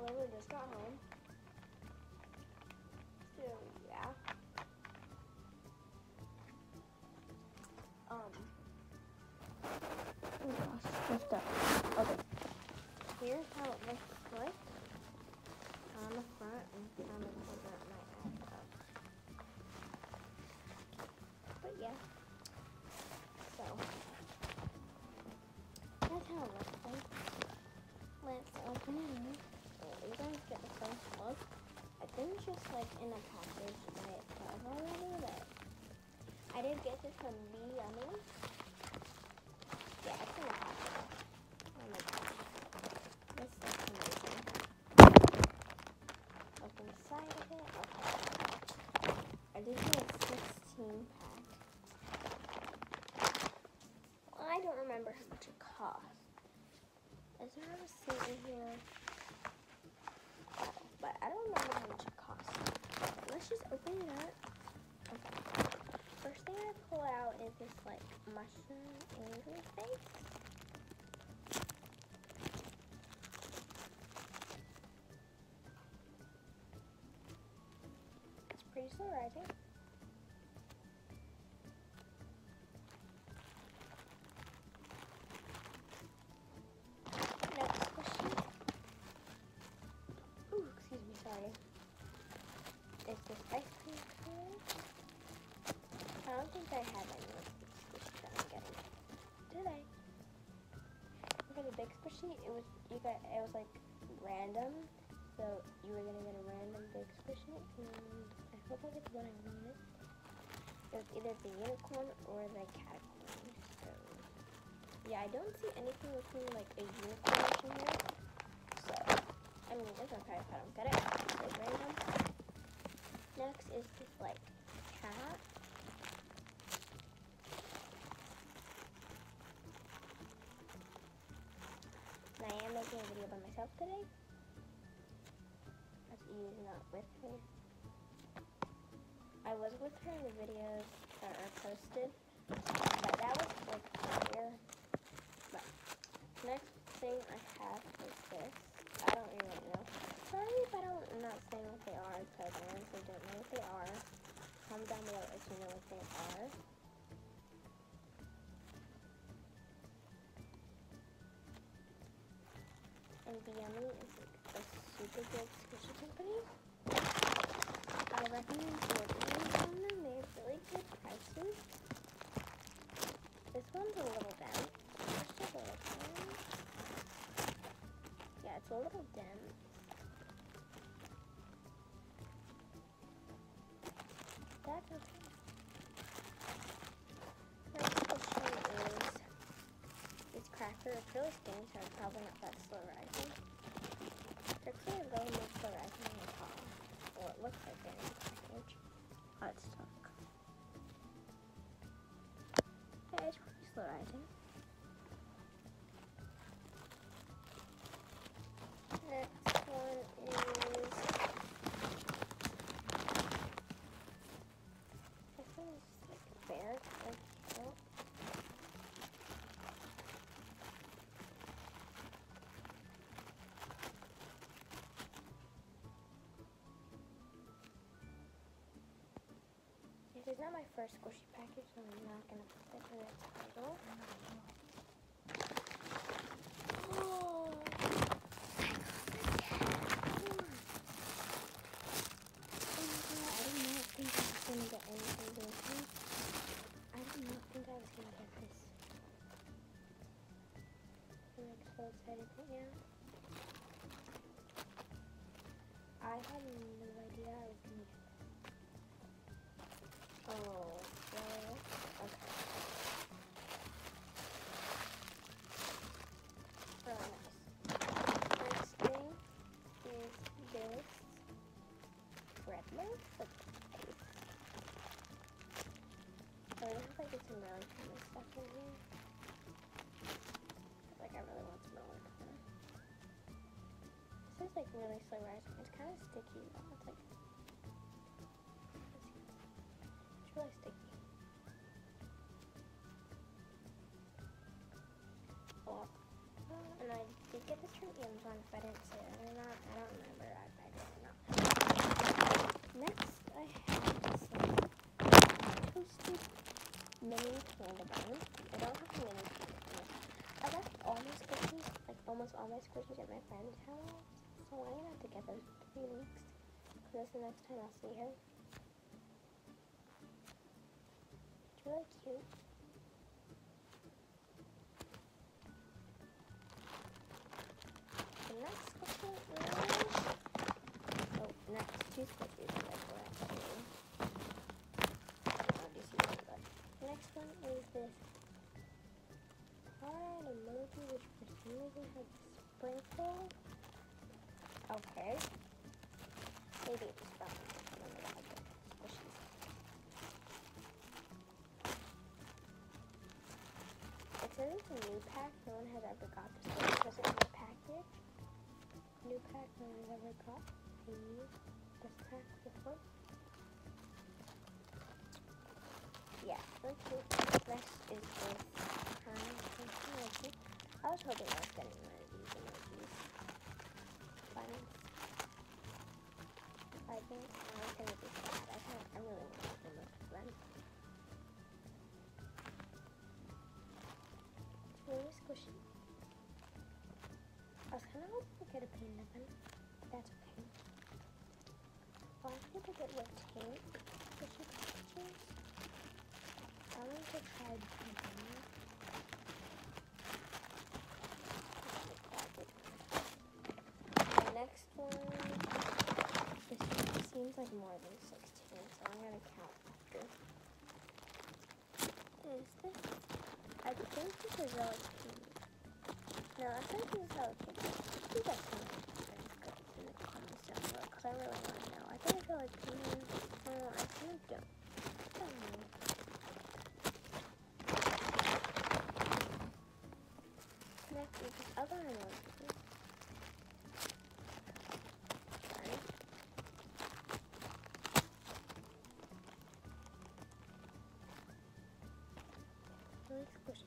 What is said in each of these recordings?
Oliver just got home. So yeah. Oh gosh, what's that? Okay. Here's how it looks like on the front and on the cover at my iPad. But yeah. So that's how it looks like. Let's open it up. So you guys get the first look. I think it's just like in a package by itself already, but I did get this from Be Yummy. Yeah, it's in a package. Oh my gosh. This looks amazing. Look inside of it. Okay. I did get a 16 pack. I don't remember how much it cost. Is there a receipt in here? Oh, but I don't remember how much it cost. Let's just open it up. Okay. First thing I pull out is this like mushroom angry face. It's pretty slow rising. Next squishy. Ooh, excuse me, sorry. It's this ice cream cone. I don't think I have any of these squishies that I'm getting today. For the big squishy, it was like random. So you were gonna get a random big squishy, and I hope I get the one I wanted. It was either the unicorn or the catacorn. So yeah, I don't see anything looking like a unicorn in here. So I mean, it's okay if I don't get it. It's random. Next is this like cat. And I am making a video by myself today. As E's not with me. I was with her in the videos that are posted, but that was like earlier. But next thing I have is this. I don't really know. Sorry if I'm not saying what they are, because I honestly don't know what they are. Comment down below if you know what they are. And Be Yummy is like a super good squishy company. I recommend ordering from them. They have really good prices. This one's a little dense. Let's take a look at it. Yeah, it's a little dense. That's okay. Next squishy is this cracker. It's really skinny, so it's probably not that slow rising. It's actually a little more slow rising than the top. Well, it looks like it in the package. Oh, it's stuck. Yeah, it's pretty slow rising. Next one is this one is just like a bear. It's really cute. This is not my first squishy package, so I'm not gonna put that in the title. Oh, I did not think I was gonna get anything this week. I did not think I was gonna get this. I'm like so excited right now. I had no idea I was gonna get this. Oh, well, okay. Really nice. Next thing is this Redmond surprise. So it looks like it's some really common stuff in here. Like I really want some really common. This is like really slow rising. It's kind of sticky though. It's like, it's really sticky. Oh, And I did get this from Amazon, if I didn't say that or not. I don't remember. I did or not. Next, I have some toasted mini panda buns. I don't have mini panda buns. I left almost all my squishies at my friend's house. So I'm gonna have to get those in 3 weeks. Because that's the next time I'll see her. It's really cute. The next squishie is... Oh, next 2 squishies that I got actually. The next one is this hard emoji, which for some reason has a sprinkle. Okay. Maybe it was from one of the other squishies. It says it's a new pack. No one has ever got this. It says it's in the package. New pack. No one has ever got this pack before. Yeah, let's see. Next is this emoji. I was hoping I was getting one of these emojis. Buns. I think I was gonna be sad. I really want to look at them. It's really squishy. I was kind of hoping to get a panda bun, but that's okay. Well, I think I get what tape squishy packages. I want to try panda. The next one, this one seems like more than 16, so I'm going to count after. Is this? I think this is Relipini. No, I think this is Relipini. You guys can in the comments down below, because I really want to know. I think it's Relipini. Oh, I kind of don't. I don't know. Next is this other emoji. Really squishy.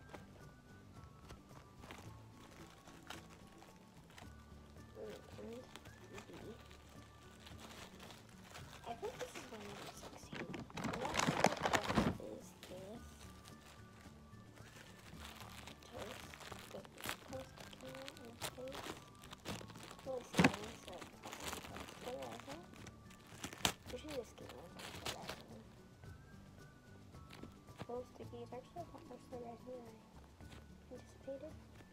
I think this is one number 16. The next one is this toast with this toast cooking in the face. Really skinny, so it's skinny, I think. Usually the skinny ones are for that one. Little sticky is actually a lot more slender than I anticipated.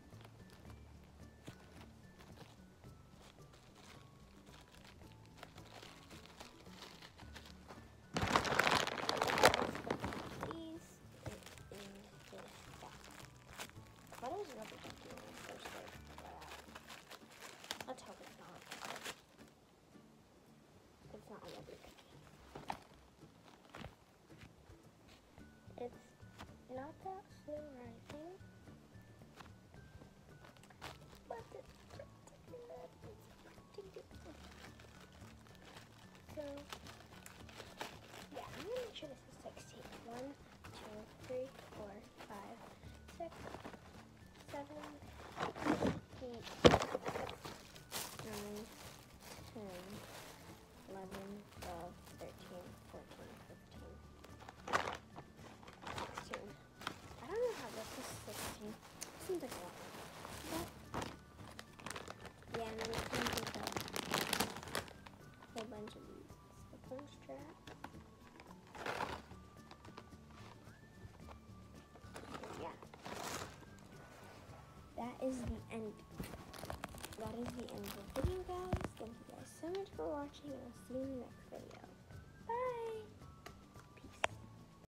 Let's hope it's not. It's not a rubber cookie. It's not that slow rising, but it's pretty good. So, yeah, I'm gonna make sure this is 16. 1, 2, 3, 4, 5, 6, 7, 8, 9, 10, 11, 12, 13, 14, 15, 16. I don't know how this is 16. Seems like a lot. But, yeah, and then it comes with a whole bunch of these slip-on straps. Yeah. That is the end. That is the end of the video, guys. Thank you guys so much for watching, and I'll see you in the next video.